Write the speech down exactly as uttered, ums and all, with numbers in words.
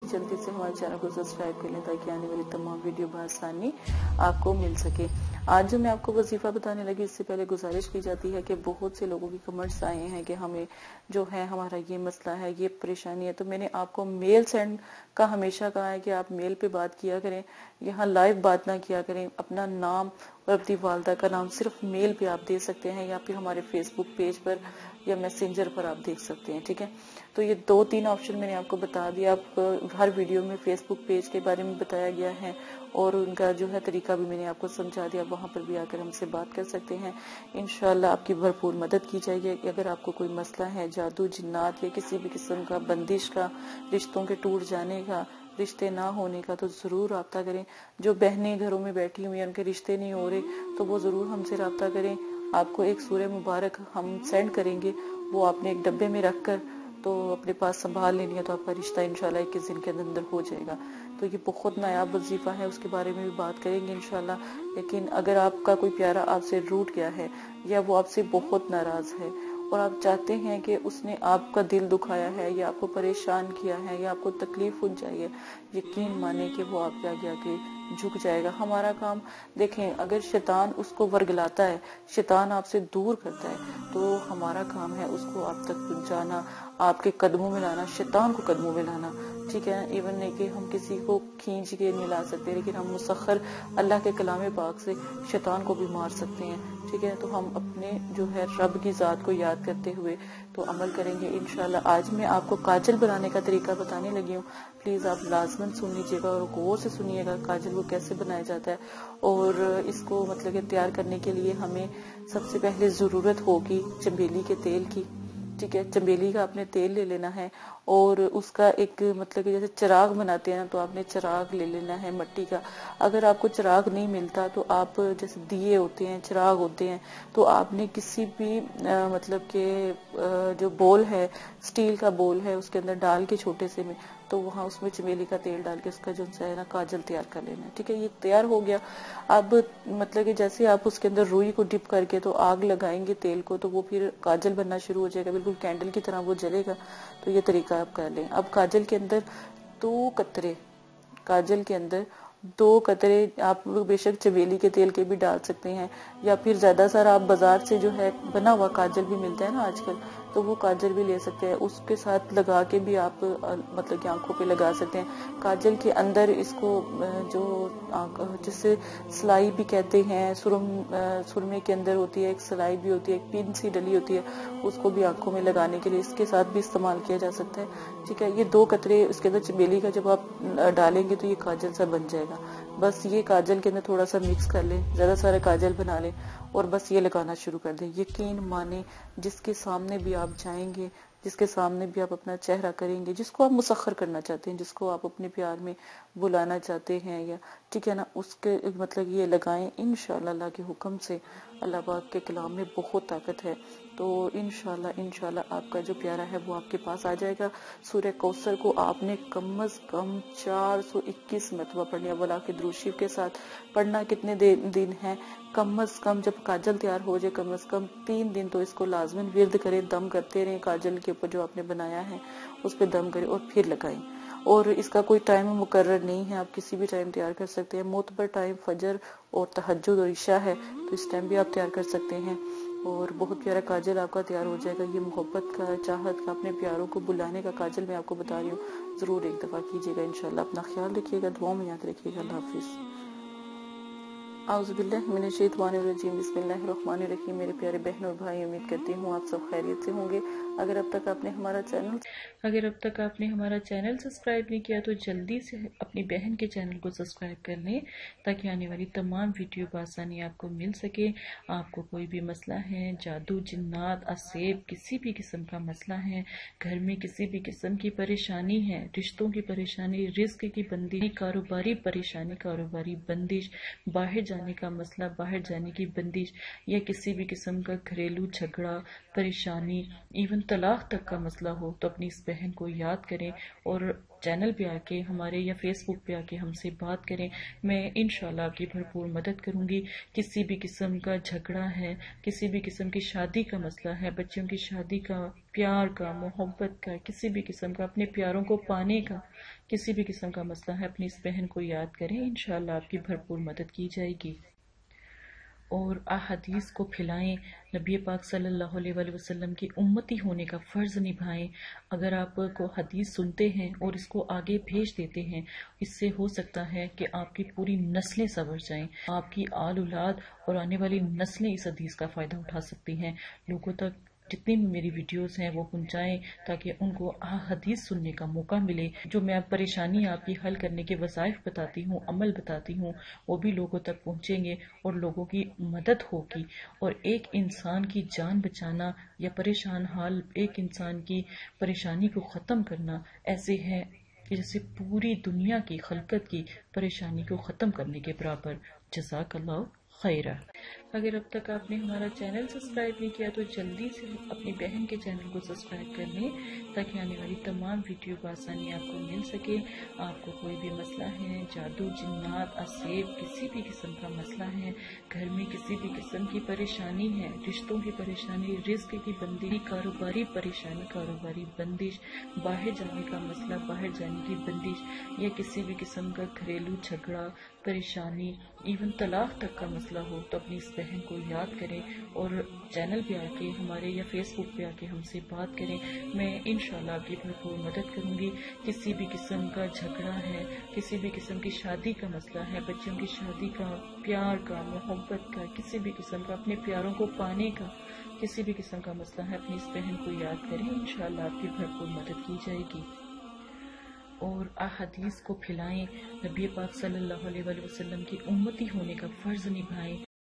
जल्दी से हमारे चैनल को सब्सक्राइब कर लें ताकि आने वाली तमाम वीडियो बआसानी आपको मिल सके। आज जो मैं आपको वजीफा बताने लगी, इससे पहले गुजारिश की जाती है कि बहुत से लोगों की कमेंट्स आए हैं कि हमें जो है हमारा ये मसला है, ये परेशानी है। तो मैंने आपको मेल सेंड का हमेशा कहा है कि आप मेल पे बात किया करें, यहाँ लाइव बात ना किया करें। अपना नाम और अपनी वालदा का नाम सिर्फ मेल पे आप दे सकते हैं या फिर हमारे फेसबुक पेज पर या मैसेंजर पर आप देख सकते हैं, ठीक है। तो ये दो तीन ऑप्शन मैंने आपको बता दिया। आप हर वीडियो में फेसबुक पेज के बारे में बताया गया है और उनका जो है तरीका भी मैंने आपको समझा दिया। वहां पर भी आकर हमसे बात कर सकते हैं। इंशाल्लाह आपकी भरपूर मदद की जाएगी। अगर आपको कोई मसला है जादू, जिन्नात या किसी भी किस्म का, बंदिश का, रिश्तों के टूट जाने का, रिश्ते ना होने का, तो जरूर रब्ता करें। जो बहनें घरों में बैठी हुई हैं, उनके रिश्ते नहीं हो रहे, तो वो जरूर हमसे रब्ता करें। आपको एक सूरह मुबारक हम सेंड करेंगे, वो आपने एक डब्बे में रख कर तो अपने पास संभाल लेनी है, तो आपका रिश्ता इंशाल्लाह इक्कीस दिन के अंदर हो जाएगा। तो ये बहुत नायाब वजीफा है, उसके बारे में भी बात करेंगे इंशाल्लाह। लेकिन अगर आपका कोई प्यारा आपसे रूठ गया है या वो आपसे बहुत नाराज है और आप चाहते हैं कि उसने आपका दिल दुखाया है या आपको परेशान किया है या आपको तकलीफ पहुंचाई है, यकीन माने कि वो आपके आगे आके झुक जाएगा। हमारा काम देखें, अगर शैतान उसको वर्गलाता है, शैतान आपसे दूर करता है, तो हमारा काम है उसको आप तक पहुंचाना, आपके कदमों में लाना, शैतान को कदमों में लाना, ठीक है। इवन नहीं कि हम किसी को खींच के नहीं ला सकते, लेकिन हम मुसख्खर अल्लाह के कलाम पाक से शैतान को भी मार सकते हैं, ठीक है। तो हम अपने जो है रब की जात को याद करते हुए तो अमल करेंगे इंशाल्लाह। आज मैं आपको काजल बनाने का तरीका बताने लगी हूँ। प्लीज आप लाजमन सुन लीजिएगा और गौर से सुनिएगा काजल को कैसे बनाया जाता है। और इसको मतलब कि तैयार करने के लिए हमें सबसे पहले जरूरत होगी चमेली के तेल की, ठीक है। चमेली का आपने तेल ले लेना है और उसका एक मतलब कि जैसे चिराग बनाते हैं ना, तो आपने चिराग ले लेना है मिट्टी का। अगर आपको चिराग नहीं मिलता तो आप जैसे दिए होते हैं, चिराग होते हैं, तो आपने किसी भी आ, मतलब के आ, जो बोल है, स्टील का बोल है, उसके अंदर डाल के छोटे से में, तो वहाँ उसमें चमेली का तेल डाल के उसका जो है ना काजल तैयार कर लेना है, ठीक है। ये तैयार हो गया। अब मतलब कि जैसे आप उसके अंदर रुई को डिप करके तो आग लगाएंगे तेल को, तो वो फिर काजल बनना शुरू हो जाएगा, बिल्कुल कैंडल की तरह वो जलेगा। तो ये तरीका आप कर लें। अब काजल के अंदर दो कतरे, काजल के अंदर दो कतरे आप बेशक चमेली के तेल के भी डाल सकते हैं, या फिर ज्यादा सारा आप बाजार से जो है बना हुआ काजल भी मिलता है ना आजकल, तो वो काजल भी ले सकते हैं। उसके साथ लगा के भी आप मतलब कि आंखों पे लगा सकते हैं। काजल के अंदर इसको जो जिससे सिलाई भी कहते हैं, सुरम सुरमे के अंदर होती है एक सिलाई भी होती है, एक पिन सी डली होती है, उसको भी आंखों में लगाने के लिए इसके साथ भी इस्तेमाल किया जा सकता है, ठीक है। ये दो कतरे उसके अंदर चमेली का जब आप डालेंगे तो ये काजल सा बन जाएगा। बस ये काजल के अंदर थोड़ा सा मिक्स कर लें, ज्यादा सारा काजल बना लें और बस ये लगाना शुरू कर दें। यकीन माने जिसके सामने भी आप जाएंगे, जिसके सामने भी आप अपना चेहरा करेंगे, जिसको आप मुसख्खर करना चाहते हैं, जिसको आप अपने प्यार में बुलाना चाहते हैं, या ठीक है ना, उसके मतलब ये लगाएं इंशाल्लाह। अल्लाह के हुक्म से, अल्लाह पाक के कलाम में बहुत ताकत है, तो इंशाल्लाह इंशाल्लाह आपका जो प्यारा है वो आपके पास आ जाएगा। सूरह कौसर को आपने कम अज कम चार सौ इक्कीस मरतबा पढ़ना, वला के द्रूशीफ के साथ पढ़ना। कितने दिन है? कम अज कम जब काजल तैयार हो जाए कम अज कम तीन दिन तो इसको लाजमन विर्द करें, दम करते रहें। काजल के ऊपर जो आपने बनाया है उस पर दम करें और फिर लगाएं। और इसका कोई टाइम मुकर्रर नहीं है, आप किसी भी टाइम तैयार कर सकते हैं। मोतबर टाइम फजर और तहज्जुद और इशा है, तो इस टाइम भी आप तैयार कर सकते हैं और बहुत प्यारा काजल आपका तैयार हो जाएगा। ये मोहब्बत का, चाहत का, अपने प्यारों को बुलाने का काजल मैं आपको बता रही हूँ। जरूर एक दफा कीजिएगा इंशाल्लाह। अपना ख्याल रखिएगा, दुआ में याद रखिएगा। अल्लाह हाफिज। आउज़ुबिल्लाहि मिनश्शैतानिर्रजीम, बिस्मिल्लाहिर्रहमानिर्रहीम। मेरे प्यारे बहन और भाई, उम्मीद करती हूँ आप सब खैरियत से होंगे। अगर अब तक आपने हमारा चैनल अगर अब तक आपने हमारा चैनल सब्सक्राइब नहीं किया तो जल्दी से अपनी बहन के चैनल को सब्सक्राइब कर लें ताकि आने वाली तमाम वीडियो बआसानी आपको मिल सके। आपको कोई भी मसला है, जादू, जिन्नात, असेब, किसी भी किस्म का मसला है, घर में किसी भी किस्म की परेशानी है, रिश्तों की परेशानी, रिस्क की बंदिश, कारोबारी परेशानी, कारोबारी बंदिश, बाहर जाने का मसला, बाहर जाने की बंदिश, या किसी भी किस्म का घरेलू झगड़ा, परेशानी, इवन तलाक तक का मसला हो, तो अपनी इस बहन को याद करें और चैनल पे आके हमारे या फेसबुक पे आके हमसे बात करें। मैं इंशाल्लाह आपकी भरपूर मदद करूंगी। किसी भी किस्म का झगड़ा है, किसी भी किस्म की शादी का मसला है, बच्चों की शादी का, प्यार का, मोहब्बत का, किसी भी किस्म का, अपने प्यारों को पाने का किसी भी किस्म का मसला है, अपनी इस बहन को याद करें, इंशाल्लाह आपकी भरपूर मदद की जाएगी। और अहादीस को फैलाएं, नबी पाक सल्लल्लाहु अलैहि वसल्लम की उम्मती होने का फ़र्ज निभाएं। अगर आप को हदीस सुनते हैं और इसको आगे भेज देते हैं, इससे हो सकता है कि आपकी पूरी नस्लें संवर जाएं, आपकी आल औलाद और आने वाली नस्लें इस हदीस का फ़ायदा उठा सकती हैं। लोगों तक जितनी भी मेरी वीडियोस हैं वो पहुंचाएं ताकि उनको हदीस सुनने का मौका मिले। जो मैं परेशानी आपकी हल करने के वज़ाइफ बताती हूँ, अमल बताती हूँ, वो भी लोगों तक पहुंचेंगे और लोगों की मदद होगी। और एक इंसान की जान बचाना या परेशान हाल एक इंसान की परेशानी को ख़त्म करना ऐसे है कि जैसे पूरी दुनिया की खलकत की परेशानी को ख़त्म करने के बराबर। जज़ाकल्लाह खैरा। अगर अब तक आपने हमारा चैनल सब्सक्राइब नहीं किया तो जल्दी से अपनी बहन के चैनल को सब्सक्राइब कर लें ताकि आने वाली तमाम वीडियो बआसानी आपको मिल सके। आपको कोई भी मसला है, जादू, जिन्नात, असेब, किसी भी किस्म का मसला है, घर में किसी भी किस्म की परेशानी है, रिश्तों की परेशानी, रिस्क की बंदिश, कारोबारी परेशानी, कारोबारी बंदिश, बाहर जाने का मसला, बाहर जाने की बंदिश, या किसी भी किस्म का घरेलू झगड़ा, परेशानी, इवन तलाक तक का मसला हो तो अपनी इस बहन को याद करें और चैनल पे आके हमारे या फेसबुक पे आके हमसे बात करें। मैं इंशाल्लाह आपकी भरपूर मदद करूंगी। किसी भी किस्म का झगड़ा है, किसी भी किस्म की शादी का मसला है, बच्चों की शादी का, प्यार का, मोहब्बत का, किसी भी किस्म का, अपने प्यारों को पाने का किसी भी किस्म का मसला है, अपनी इस बहन को याद करें, इंशाल्लाह आपकी भरपूर मदद की जाएगी। और अहादीस को फैलाएं, नबी पाक सल्लल्लाहु अलैहि वसल्लम की उम्मती होने का फ़र्ज निभाएं।